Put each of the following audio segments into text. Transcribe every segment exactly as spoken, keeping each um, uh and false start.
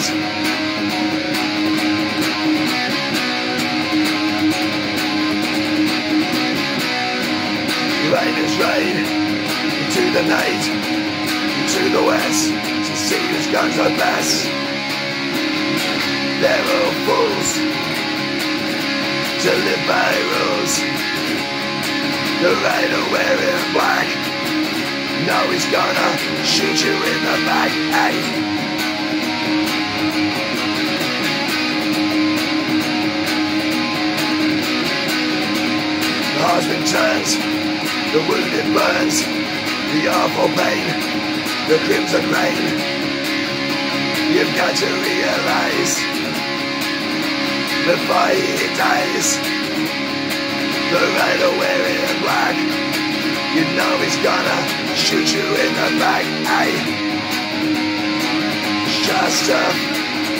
night. Rain is rain, into the night, into the west, to see whose guns are best. They're all fools to live by rules. The rider wearing black, now he's gonna shoot you in the back. Hey. The husband turns, the wounded burns, the awful pain, the crimson rain. You've got to realize, before he dies, the rider wearing black, you know he's gonna shoot you in the back. Aye. Shasta.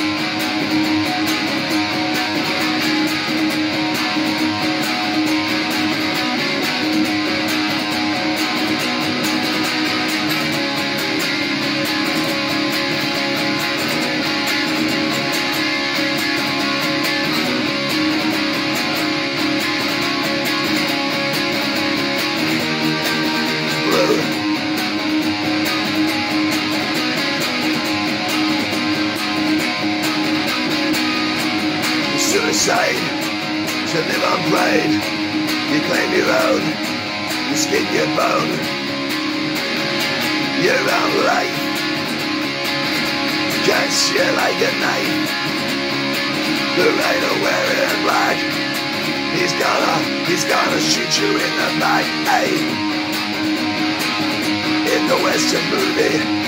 Suicide, to live on pride. You claim your own, you skin your bone, your own life cuts you like a knife. The rider wearing black, he's gonna, he's gonna shoot you in the back. Hey. In the Western movie,